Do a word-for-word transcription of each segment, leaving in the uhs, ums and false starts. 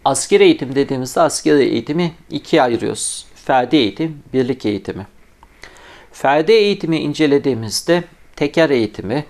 Askeri eğitim dediğimizde askeri eğitimi ikiye ayırıyoruz. Ferdi eğitim, birlik eğitimi. Ferdi eğitimi incelediğimizde teker eğitimi,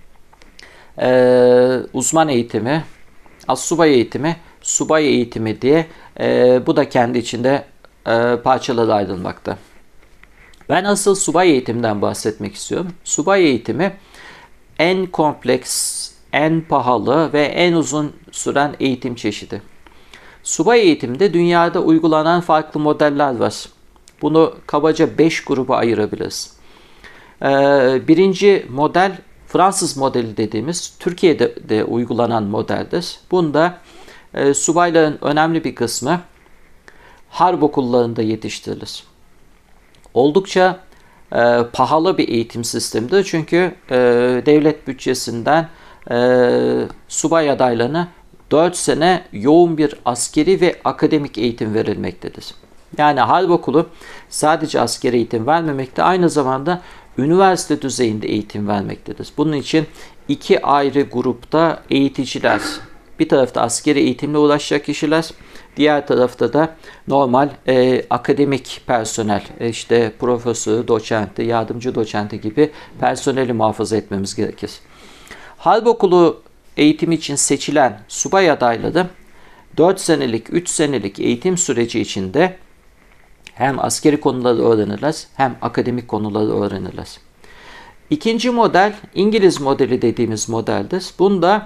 e, uzman eğitimi, astsubay eğitimi, subay eğitimi diye e, bu da kendi içinde e, parçalara ayrılmakta. Ben asıl subay eğitimden bahsetmek istiyorum. Subay eğitimi en kompleks, en pahalı ve en uzun süren eğitim çeşidi. Subay eğitimde dünyada uygulanan farklı modeller var. Bunu kabaca beş gruba ayırabiliriz. Ee, birinci model Fransız modeli dediğimiz Türkiye'de de uygulanan modeldir. Bunda e, subayların önemli bir kısmı harp okullarında yetiştirilir. Oldukça e, pahalı bir eğitim sistemidir. Çünkü e, devlet bütçesinden e, subay adaylarına dört sene yoğun bir askeri ve akademik eğitim verilmektedir. Yani harp okulu sadece askeri eğitim vermemekte, aynı zamanda üniversite düzeyinde eğitim vermektedir. Bunun için iki ayrı grupta eğiticiler, bir tarafta askeri eğitimle uğraşacak kişiler, diğer tarafta da normal e, akademik personel, e, işte profesörü, doçenti, yardımcı doçenti gibi personeli muhafaza etmemiz gerekir. Harp okulu eğitimi için seçilen subay adayları dört senelik, üç senelik eğitim süreci içinde hem askeri konuları öğrenirler hem akademik konuları öğrenirler. İkinci model İngiliz modeli dediğimiz modeldir. Bunda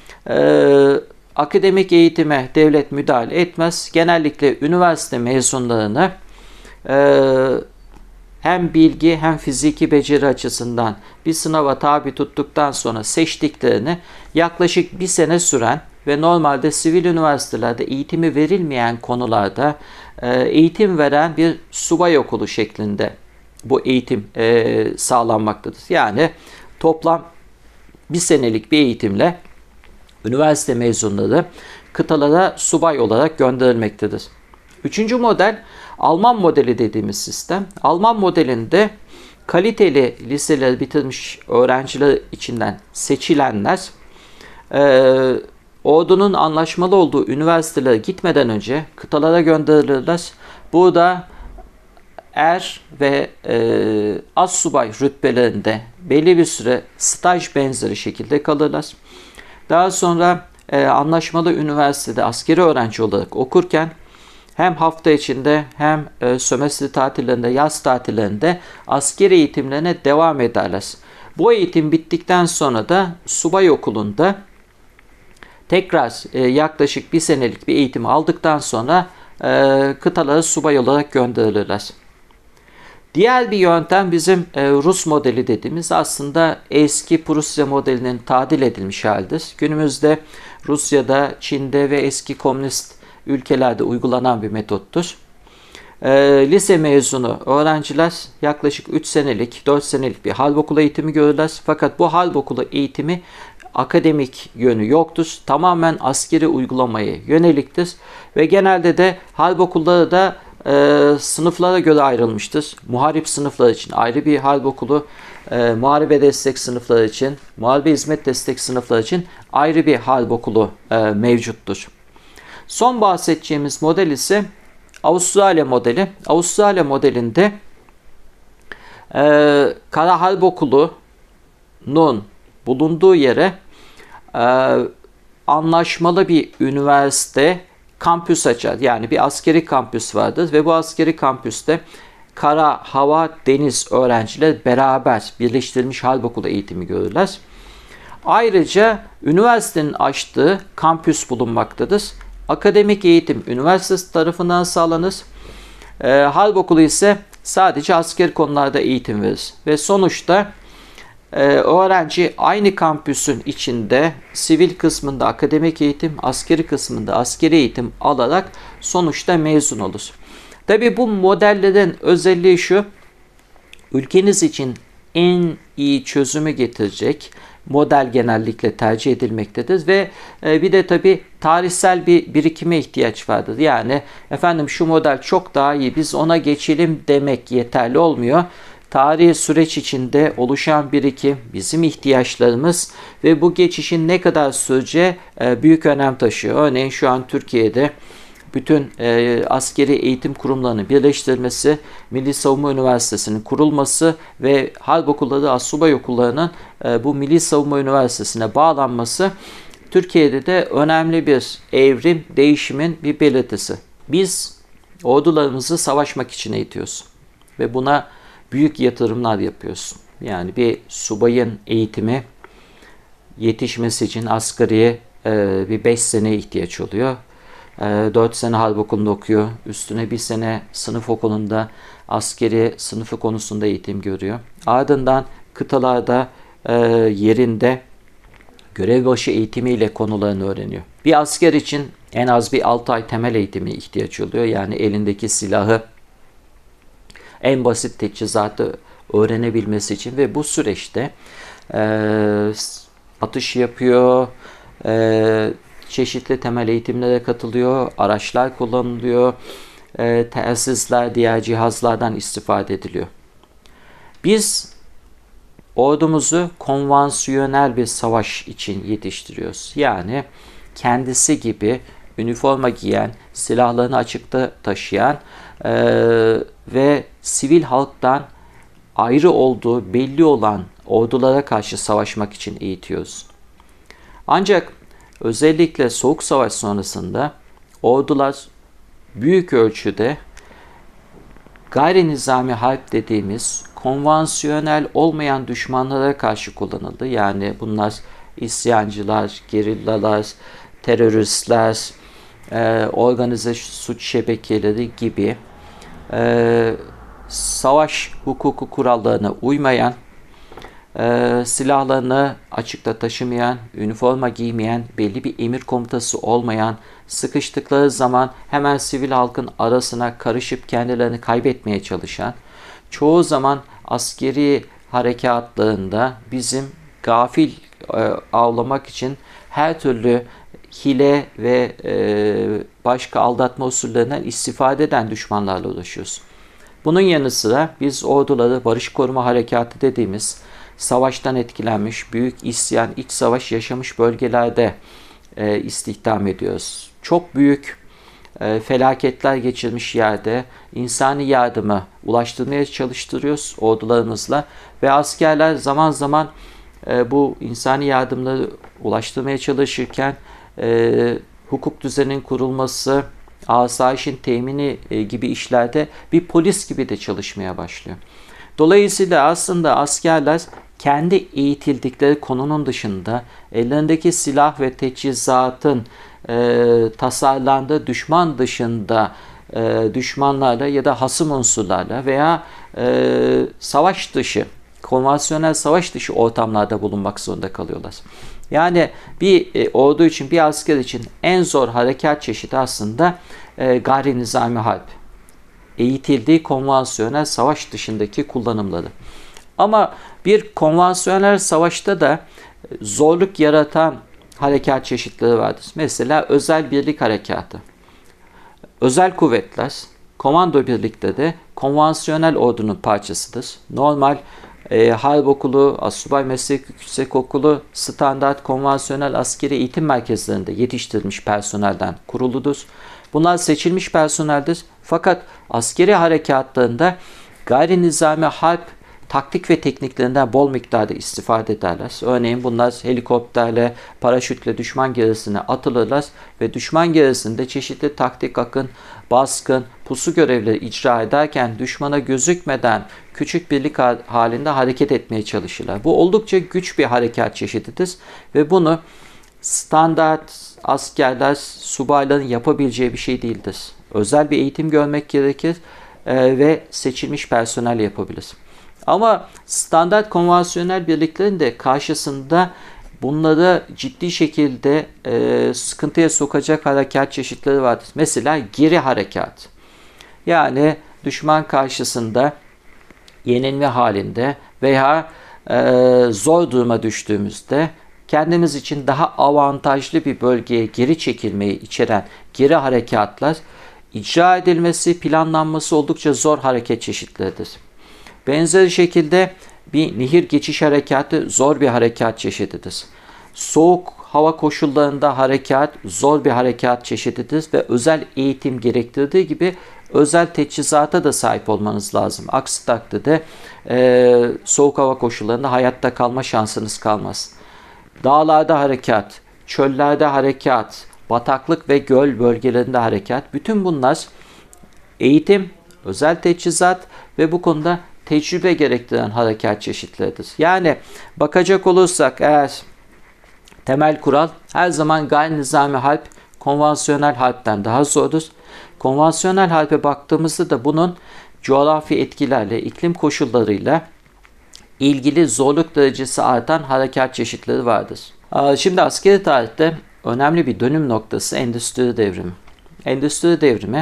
e, akademik eğitime devlet müdahale etmez. Genellikle üniversite mezunlarını e, hem bilgi hem fiziki beceri açısından bir sınava tabi tuttuktan sonra seçtiklerini yaklaşık bir sene süren ve normalde sivil üniversitelerde eğitimi verilmeyen konularda e, eğitim veren bir subay okulu şeklinde bu eğitim e, sağlanmaktadır. Yani toplam bir senelik bir eğitimle üniversite mezunları kıtalara subay olarak gönderilmektedir. Üçüncü model Alman modeli dediğimiz sistem. Alman modelinde kaliteli liseleri bitirmiş öğrenciler içinden seçilenler e, ordunun anlaşmalı olduğu üniversitelere gitmeden önce kıtalara gönderilirler. Burada er ve e, astsubay rütbelerinde belli bir süre staj benzeri şekilde kalırlar. Daha sonra e, anlaşmalı üniversitede askeri öğrenci olarak okurken hem hafta içinde hem e, sömestr tatillerinde, yaz tatillerinde askeri eğitimlerine devam ederler. Bu eğitim bittikten sonra da subay okulunda tekrar e, yaklaşık bir senelik bir eğitim aldıktan sonra e, kıtalara subay olarak gönderilirler. Diğer bir yöntem bizim e, Rus modeli dediğimiz, aslında eski Prusya modelinin tadil edilmiş halidir. Günümüzde Rusya'da, Çin'de ve eski komünist ülkelerde uygulanan bir metottur. E, lise mezunu öğrenciler yaklaşık üç senelik, dört senelik bir harp okulu eğitimi görürler. Fakat bu harp okulu eğitimi akademik yönü yoktur. Tamamen askeri uygulamaya yöneliktir. Ve genelde de harp okulları da e, sınıflara göre ayrılmıştır. Muharip sınıfları için ayrı bir harp okulu, e, muharebe destek sınıfları için, muharebe hizmet destek sınıfları için ayrı bir harp okulu e, mevcuttur. Son bahsedeceğimiz model ise Avustralya modeli. Avustralya modelinde e, Kara Harp Okulu'nun bulunduğu yere e, anlaşmalı bir üniversite kampüs açar. Yani bir askeri kampüs vardır ve bu askeri kampüste kara, hava, deniz öğrenciler beraber birleştirilmiş harp okulu eğitimi görürler. Ayrıca üniversitenin açtığı kampüs bulunmaktadır. Akademik eğitim üniversite tarafından sağlanır. E, harp okulu ise sadece askeri konularda eğitim verir. Ve sonuçta e, öğrenci aynı kampüsün içinde sivil kısmında akademik eğitim, askeri kısmında askeri eğitim alarak sonuçta mezun olur. Tabii bu modellerin özelliği şu: ülkeniz için en iyi çözümü getirecek model genellikle tercih edilmektedir ve bir de tabi tarihsel bir birikime ihtiyaç vardır. Yani efendim şu model çok daha iyi, biz ona geçelim demek yeterli olmuyor. tarihi süreç içinde oluşan birikim, bizim ihtiyaçlarımız ve bu geçişin ne kadar sürece büyük önem taşıyor. Örneğin şu an Türkiye'de bütün e, askeri eğitim kurumlarının birleştirilmesi, Milli Savunma Üniversitesi'nin kurulması ve harp okulları, astsubay okullarının e, bu Milli Savunma Üniversitesi'ne bağlanması Türkiye'de de önemli bir evrim, değişimin bir belirtisi. Biz ordularımızı savaşmak için eğitiyoruz ve buna büyük yatırımlar yapıyoruz. Yani bir subayın eğitimi yetişmesi için asgari e, bir beş seneye ihtiyaç oluyor. dört sene harp okulunda okuyor. Üstüne bir sene sınıf okulunda askeri sınıfı konusunda eğitim görüyor. Ardından kıtalarda e, yerinde görevbaşı eğitimiyle konularını öğreniyor. Bir asker için en az bir altı ay temel eğitimi ihtiyaç oluyor. Yani elindeki silahı, en basit teçhizatı öğrenebilmesi için ve bu süreçte e, atış yapıyor, e, çeşitli temel eğitimlere katılıyor, araçlar kullanılıyor, e, telsizler, diğer cihazlardan istifade ediliyor. Biz ordumuzu konvansiyonel bir savaş için yetiştiriyoruz. Yani kendisi gibi üniforma giyen, silahlarını açıkta taşıyan e, ve sivil halktan ayrı olduğu belli olan ordulara karşı savaşmak için eğitiyoruz. Ancak özellikle Soğuk Savaş sonrasında ordular büyük ölçüde gayri nizami harp dediğimiz konvansiyonel olmayan düşmanlara karşı kullanıldı. Yani bunlar isyancılar, gerillalar, teröristler, e, organize suç şebekeleri gibi e, savaş hukuku kurallarına uymayan, e, silahlarını açıkta taşımayan, üniforma giymeyen, belli bir emir komutası olmayan, sıkıştıkları zaman hemen sivil halkın arasına karışıp kendilerini kaybetmeye çalışan, çoğu zaman askeri harekatlarında bizim gafil e, avlamak için her türlü hile ve e, başka aldatma usullerinden istifade eden düşmanlarla uğraşıyoruz. Bunun yanı sıra biz orduları barış koruma harekatı dediğimiz savaştan etkilenmiş, büyük isyan, iç savaş yaşamış bölgelerde e, istihdam ediyoruz. Çok büyük e, felaketler geçirmiş yerde insani yardımı ulaştırmaya çalıştırıyoruz ordularımızla ve askerler zaman zaman e, bu insani yardımları ulaştırmaya çalışırken e, hukuk düzeninin kurulması, asayişin temini e, gibi işlerde bir polis gibi de çalışmaya başlıyor. Dolayısıyla aslında askerler kendi eğitildikleri konunun dışında ellerindeki silah ve teçhizatın e, tasarlandığı düşman dışında e, düşmanlarla ya da hasım unsurlarla veya e, savaş dışı, konvansiyonel savaş dışı ortamlarda bulunmak zorunda kalıyorlar. Yani bir e, ordu için, bir asker için en zor harekat çeşidi aslında e, gayri nizami harp. Eğitildiği konvansiyonel savaş dışındaki kullanımları. Ama bir konvansiyonel savaşta da zorluk yaratan harekat çeşitleri vardır. Mesela özel birlik harekatı. Özel kuvvetler, komando birlikte de konvansiyonel ordunun parçasıdır. Normal e, harp okulu, astsubay meslek yüksek okulu, standart konvansiyonel askeri eğitim merkezlerinde yetiştirilmiş personelden kuruludur. Bunlar seçilmiş personeldir. Fakat askeri harekatlarında gayri nizami harp taktik ve tekniklerinden bol miktarda istifade ederler. Örneğin bunlar helikopterle, paraşütle düşman gerisine atılırlar ve düşman gerisinde çeşitli taktik akın, baskın, pusu görevleri icra ederken düşmana gözükmeden küçük birlik halinde hareket etmeye çalışırlar. Bu oldukça güç bir harekat çeşididir ve bunu standart askerler, subayların yapabileceği bir şey değildir. Özel bir eğitim görmek gerekir e, ve seçilmiş personel yapabilir. Ama standart konvansiyonel birliklerin de karşısında bunları ciddi şekilde e, sıkıntıya sokacak harekat çeşitleri vardır. Mesela geri harekat. Yani düşman karşısında yenilme halinde veya e, zor duruma düştüğümüzde kendimiz için daha avantajlı bir bölgeye geri çekilmeyi içeren geri harekatlar icra edilmesi, planlanması oldukça zor hareket çeşitleridir. Benzer şekilde bir nehir geçiş harekatı zor bir harekat çeşididir. Soğuk hava koşullarında harekat zor bir harekat çeşididir ve özel eğitim gerektirdiği gibi özel teçhizata da sahip olmanız lazım. Aksi takdirde e, soğuk hava koşullarında hayatta kalma şansınız kalmaz. Dağlarda harekat, çöllerde harekat, bataklık ve göl bölgelerinde harekat. Bütün bunlar eğitim, özel teçhizat ve bu konuda tecrübe gerektiren harekat çeşitleridir. Yani bakacak olursak eğer temel kural her zaman gayri nizami harp konvansiyonel harpten daha zordur. Konvansiyonel harpe baktığımızda da bunun coğrafi etkilerle, iklim koşullarıyla ilgili zorluk derecesi artan harekat çeşitleri vardır. Şimdi askeri tarihte önemli bir dönüm noktası endüstri devrimi. Endüstri devrimi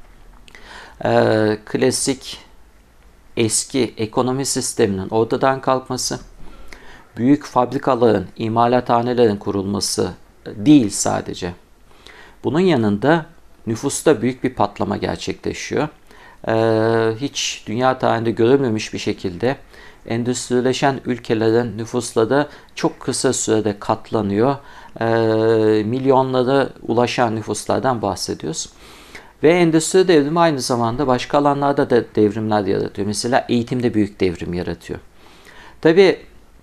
e, klasik eski ekonomi sisteminin ortadan kalkması, büyük fabrikaların, imalathanelerin kurulması değil sadece. Bunun yanında nüfusta büyük bir patlama gerçekleşiyor. Ee, hiç dünya tarihinde görülmemiş bir şekilde endüstrileşen ülkelerin nüfusları çok kısa sürede katlanıyor. Ee, milyonlara ulaşan nüfuslardan bahsediyoruz. Ve endüstri devrimi aynı zamanda başka alanlarda da devrimler yaratıyor. Mesela eğitimde büyük devrim yaratıyor. Tabii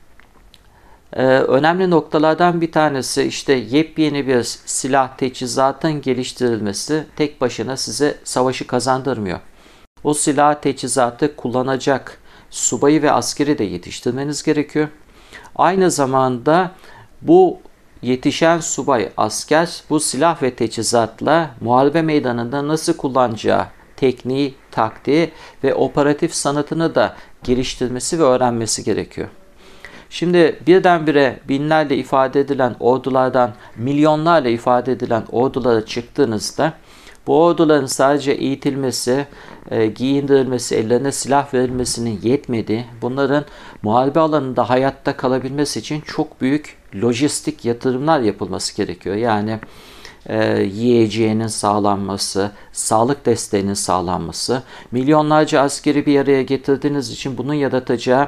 Ee, önemli noktalardan bir tanesi işte yepyeni bir silah teçhizatın geliştirilmesi tek başına size savaşı kazandırmıyor. O silah teçhizatı kullanacak subayı ve askeri de yetiştirmeniz gerekiyor. Aynı zamanda bu yetişen subay, asker bu silah ve teçhizatla muharebe meydanında nasıl kullanacağı tekniği, taktiği ve operatif sanatını da geliştirmesi ve öğrenmesi gerekiyor. Şimdi birdenbire binlerle ifade edilen ordulardan milyonlarla ifade edilen ordulara çıktığınızda bu orduların sadece eğitilmesi, e, giyindirilmesi, ellerine silah verilmesinin yetmediği, bunların muharebe alanında hayatta kalabilmesi için çok büyük lojistik yatırımlar yapılması gerekiyor. Yani e, yiyeceğinin sağlanması, sağlık desteğinin sağlanması, milyonlarca askeri bir araya getirdiğiniz için bunun yaratacağı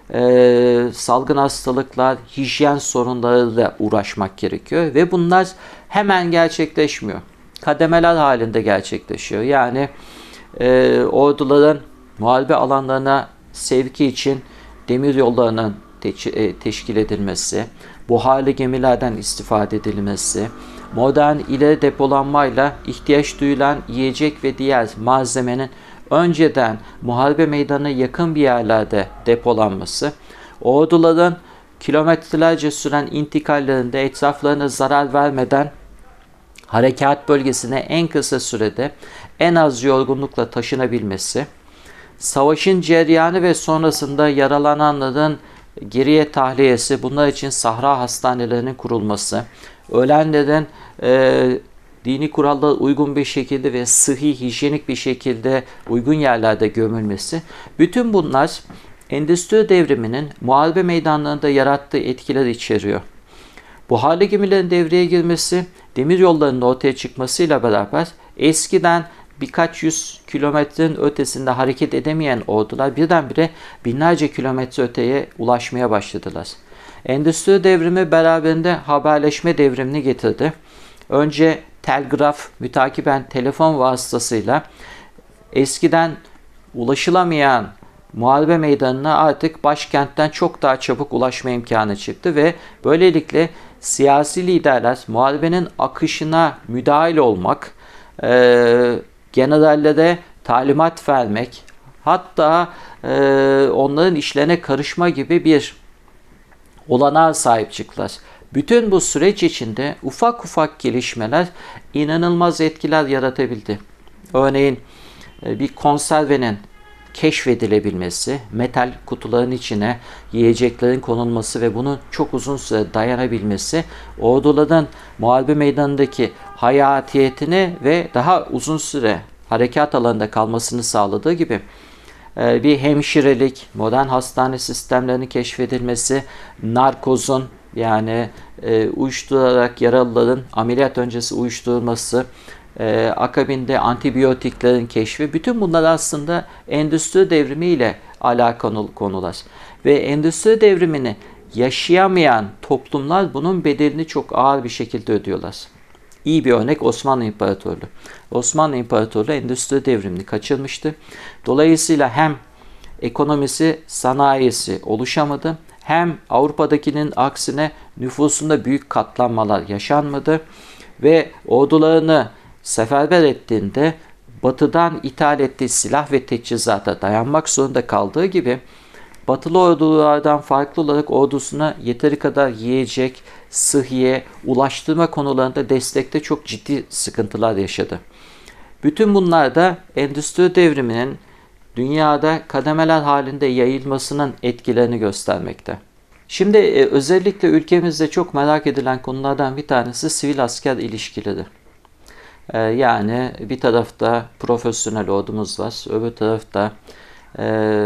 Ee, salgın hastalıklar, hijyen sorunlarıyla uğraşmak gerekiyor ve bunlar hemen gerçekleşmiyor. Kademeler halinde gerçekleşiyor. Yani e, orduların muharebe alanlarına sevki için demir yollarının te- e, teşkil edilmesi, buharlı gemilerden istifade edilmesi, modern ileri depolanmayla ihtiyaç duyulan yiyecek ve diğer malzemenin önceden muharebe meydanına yakın bir yerlerde depolanması, orduların kilometrelerce süren intikallerinde etraflarına zarar vermeden harekat bölgesine en kısa sürede en az yorgunlukla taşınabilmesi, savaşın cereyanı ve sonrasında yaralananların geriye tahliyesi, bunlar için sahra hastanelerinin kurulması, ölenlerin e, dini kurallara uygun bir şekilde ve sıhhi, hijyenik bir şekilde uygun yerlerde gömülmesi. Bütün bunlar endüstri devriminin muharebe meydanlarında yarattığı etkiler içeriyor. Buharlı gemilerin devreye girmesi, demir yollarının ortaya çıkmasıyla beraber eskiden birkaç yüz kilometrenin ötesinde hareket edemeyen ordular birdenbire binlerce kilometre öteye ulaşmaya başladılar. Endüstri devrimi beraberinde haberleşme devrimini getirdi. Önce telgraf, mütakiben telefon vasıtasıyla eskiden ulaşılamayan muharebe meydanına artık başkentten çok daha çabuk ulaşma imkanı çıktı ve böylelikle siyasi liderler muharebenin akışına müdahil olmak, e, generallere talimat vermek, hatta e, onların işlerine karışma gibi bir olanağa sahip çıktılar. Bütün bu süreç içinde ufak ufak gelişmeler inanılmaz etkiler yaratabildi. Örneğin bir konservenin keşfedilebilmesi, metal kutuların içine yiyeceklerin konulması ve bunun çok uzun süre dayanabilmesi, orduların muharebe meydanındaki hayatiyetini ve daha uzun süre harekat alanında kalmasını sağladığı gibi bir hemşirelik, modern hastane sistemlerinin keşfedilmesi, narkozun yani e, uyuşturarak yaralıların ameliyat öncesi uyuşturulması, e, akabinde antibiyotiklerin keşfi, bütün bunlar aslında endüstri devrimi ile alakalı konular. Ve endüstri devrimini yaşayamayan toplumlar bunun bedelini çok ağır bir şekilde ödüyorlar. İyi bir örnek Osmanlı İmparatorluğu. Osmanlı İmparatorluğu endüstri devrimini kaçırmıştı. Dolayısıyla hem ekonomisi, sanayisi oluşamadı, hem Avrupa'dakinin aksine nüfusunda büyük katlanmalar yaşanmadı ve ordularını seferber ettiğinde Batı'dan ithal ettiği silah ve teçhizata dayanmak zorunda kaldığı gibi Batılı ordulardan farklı olarak ordusuna yeteri kadar yiyecek, sıhhiye, ulaştırma konularında destekte çok ciddi sıkıntılar yaşadı. Bütün bunlar da endüstri devriminin dünyada kademeler halinde yayılmasının etkilerini göstermekte. Şimdi e, özellikle ülkemizde çok merak edilen konulardan bir tanesi sivil asker ilişkileri. E, yani bir tarafta profesyonel ordumuz var, öbür tarafta e,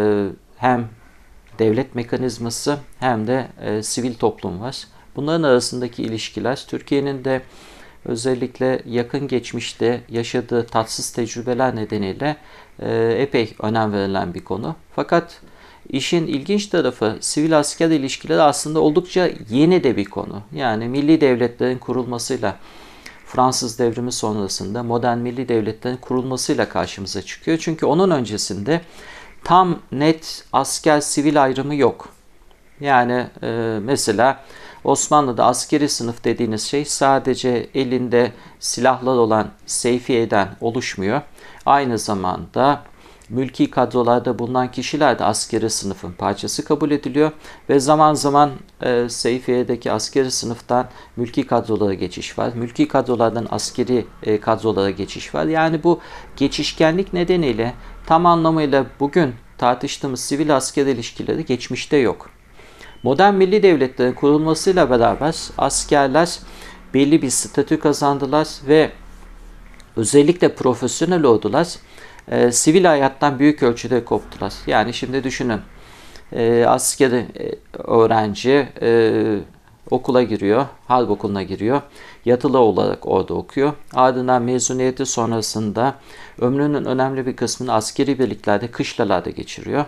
hem devlet mekanizması hem de e, sivil toplum var. Bunların arasındaki ilişkiler Türkiye'nin de özellikle yakın geçmişte yaşadığı tatsız tecrübeler nedeniyle e, epey önem verilen bir konu. Fakat işin ilginç tarafı sivil asker ilişkileri aslında oldukça yeni de bir konu. Yani milli devletlerin kurulmasıyla Fransız devrimi sonrasında modern milli devletlerin kurulmasıyla karşımıza çıkıyor. Çünkü onun öncesinde tam net asker-sivil ayrımı yok. Yani e, mesela Osmanlı'da askeri sınıf dediğiniz şey sadece elinde silahlar olan seyfiyeden oluşmuyor. Aynı zamanda mülki kadrolarda bulunan kişiler de askeri sınıfın parçası kabul ediliyor ve zaman zaman e, seyfiyedeki askeri sınıftan mülki kadrolara geçiş var. Mülki kadrolardan askeri e, kadrolara geçiş var. Yani bu geçişkenlik nedeniyle tam anlamıyla bugün tartıştığımız sivil asker ilişkileri geçmişte yok. Modern milli devletlerin kurulmasıyla beraber askerler belli bir statü kazandılar ve özellikle profesyonel ordular e, sivil hayattan büyük ölçüde koptular. Yani şimdi düşünün, e, askeri e, öğrenci e, okula giriyor, harp okuluna giriyor, yatılı olarak orada okuyor. Ardından mezuniyeti sonrasında ömrünün önemli bir kısmını askeri birliklerde, kışlalarda geçiriyor.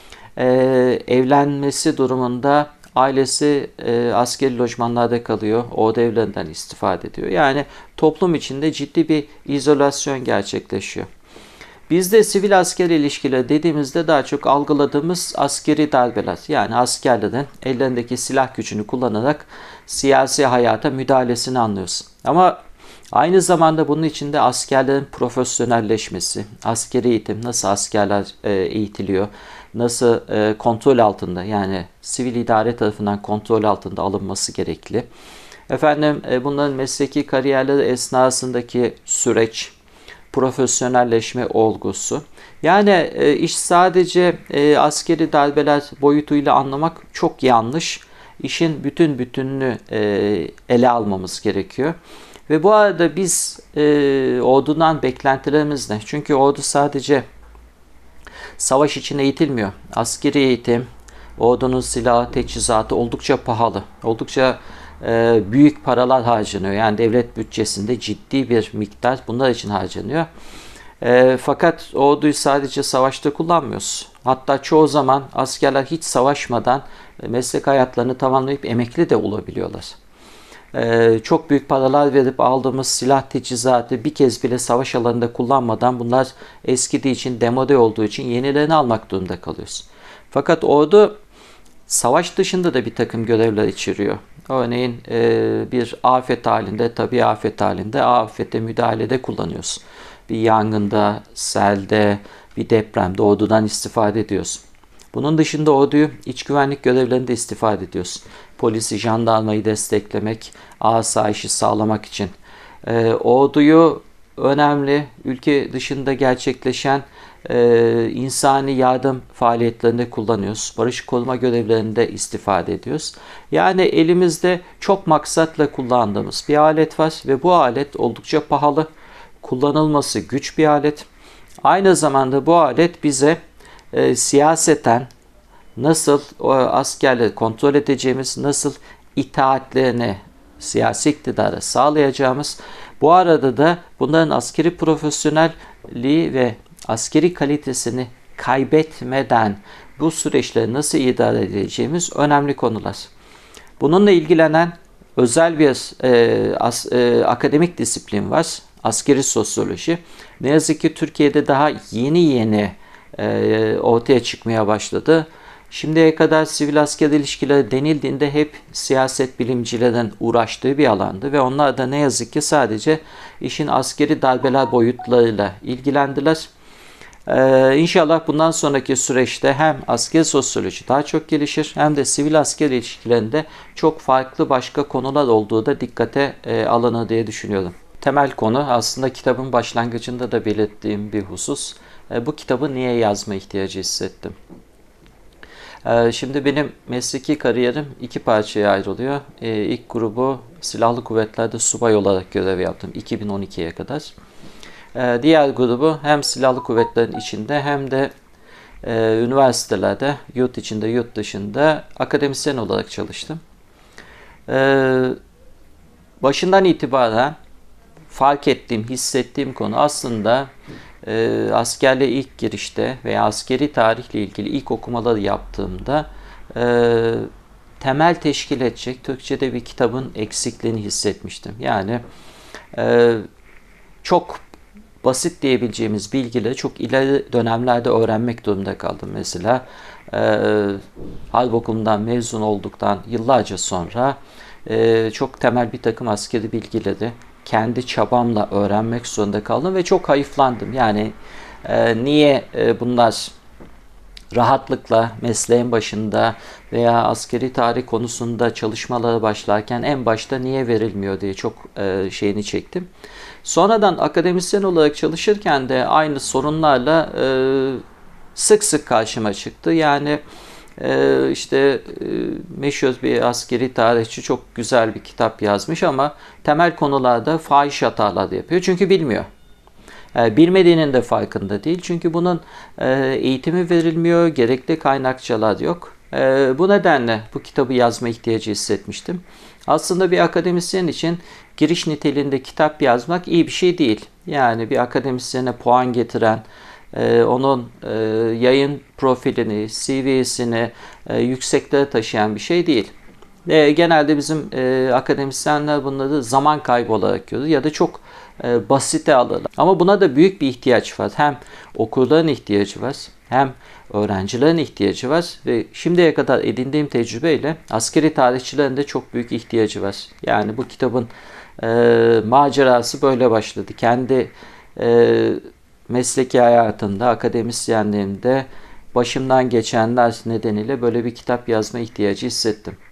Ee, evlenmesi durumunda ailesi e, askeri lojmanlarda kalıyor. Orada evlerinden istifade ediyor. Yani toplum içinde ciddi bir izolasyon gerçekleşiyor. Bizde sivil asker ilişkileri dediğimizde daha çok algıladığımız askeri darbeler. Yani askerlerin ellerindeki silah gücünü kullanarak siyasi hayata müdahalesini anlıyoruz. Ama aynı zamanda bunun içinde askerlerin profesyonelleşmesi, askeri eğitim, nasıl askerler e, eğitiliyor, nasıl e, kontrol altında, yani sivil idare tarafından kontrol altında alınması gerekli. Efendim e, bunların mesleki kariyerleri esnasındaki süreç, profesyonelleşme olgusu. Yani e, iş sadece e, askeri darbeler boyutuyla anlamak çok yanlış. İşin bütün bütününü e, ele almamız gerekiyor. Ve bu arada biz e, ordudan beklentilerimiz ne? Çünkü ordu sadece savaş için eğitilmiyor. Askeri eğitim, ordunun silahı, teçhizatı oldukça pahalı. Oldukça e, büyük paralar harcanıyor. Yani devlet bütçesinde ciddi bir miktar bunlar için harcanıyor. E, fakat orduyu sadece savaşta kullanmıyoruz. Hatta çoğu zaman askerler hiç savaşmadan meslek hayatlarını tamamlayıp emekli de olabiliyorlar. Ee, çok büyük paralar verip aldığımız silah teçhizatı bir kez bile savaş alanında kullanmadan bunlar eskidiği için, demode olduğu için yenilerini almak durumunda kalıyoruz. Fakat ordu savaş dışında da bir takım görevler içeriyor. Örneğin e, bir afet halinde, tabii afet halinde afete müdahalede kullanıyoruz. Bir yangında, selde, bir depremde ordudan istifade ediyoruz. Bunun dışında orduyu iç güvenlik görevlerinde istifade ediyoruz. Polisi, jandarmayı desteklemek, asayişi sağlamak için. E, orduyu önemli ülke dışında gerçekleşen e, insani yardım faaliyetlerinde kullanıyoruz. Barış koruma görevlerinde istifade ediyoruz. Yani elimizde çok maksatla kullandığımız bir alet var ve bu alet oldukça pahalı. Kullanılması güç bir alet. Aynı zamanda bu alet bize e, siyaseten nasıl o askerleri kontrol edeceğimiz, nasıl itaatlerini siyasi iktidara sağlayacağımız, bu arada da bunların askeri profesyonelliği ve askeri kalitesini kaybetmeden bu süreçleri nasıl idare edeceğimiz önemli konular. Bununla ilgilenen özel bir e, as, e, akademik disiplin var. Askeri sosyoloji. Ne yazık ki Türkiye'de daha yeni yeni e, ortaya çıkmaya başladı. Şimdiye kadar sivil asker ilişkileri denildiğinde hep siyaset bilimcilerin uğraştığı bir alandı ve onlar da ne yazık ki sadece işin askeri darbeler boyutlarıyla ilgilendiler. Ee, İnşallah bundan sonraki süreçte hem asker sosyoloji daha çok gelişir hem de sivil asker ilişkilerinde çok farklı başka konular olduğu da dikkate e, alınır diye düşünüyorum. Temel konu aslında kitabın başlangıcında da belirttiğim bir husus. E, bu kitabı niye yazma ihtiyacı hissettim? E, şimdi benim mesleki kariyerim iki parçaya ayrılıyor. E, ilk grubu Silahlı Kuvvetler'de subay olarak görev yaptım iki bin on ikiye kadar. E, diğer grubu hem Silahlı Kuvvetlerin içinde hem de e, üniversitelerde, yurt içinde, yurt dışında akademisyen olarak çalıştım. E, başından itibaren fark ettiğim, hissettiğim konu aslında e, askerliğe ilk girişte veya askeri tarihle ilgili ilk okumaları yaptığımda e, temel teşkil edecek Türkçe'de bir kitabın eksikliğini hissetmiştim. Yani e, çok basit diyebileceğimiz bilgileri çok ileri dönemlerde öğrenmek durumunda kaldım. Mesela e, harp okulundan mezun olduktan yıllarca sonra e, çok temel bir takım askeri bilgileri kendi çabamla öğrenmek zorunda kaldım ve çok hayıflandım. Yani e, niye e, bunlar rahatlıkla mesleğin başında veya askeri tarih konusunda çalışmalara başlarken en başta niye verilmiyor diye çok e, şeyini çektim. Sonradan akademisyen olarak çalışırken de aynı sorunlarla e, sık sık karşıma çıktı. Yani e, işte e, meşhur bir askeri tarihçi çok güzel bir kitap yazmış ama temel konularda fahiş hatalar yapıyor. Çünkü bilmiyor. E, bilmediğinin de farkında değil. Çünkü bunun e, eğitimi verilmiyor, gerekli kaynakçalar yok. E, bu nedenle bu kitabı yazma ihtiyacı hissetmiştim. Aslında bir akademisyen için giriş niteliğinde kitap yazmak iyi bir şey değil. Yani bir akademisyene puan getiren, e, onun e, yayın profilini, C V'sini e, yükseklere taşıyan bir şey değil. E, genelde bizim e, akademisyenler bunları zaman kaybı olarak görür ya da çok e, basite alırlar. Ama buna da büyük bir ihtiyaç var. Hem okurların ihtiyacı var, hem öğrencilerin ihtiyacı var ve şimdiye kadar edindiğim tecrübeyle askeri tarihçilerin de çok büyük ihtiyacı var. Yani bu kitabın e, macerası böyle başladı. Kendi e, mesleki hayatımda, akademisyenliğimde başımdan geçenler nedeniyle böyle bir kitap yazma ihtiyacı hissettim.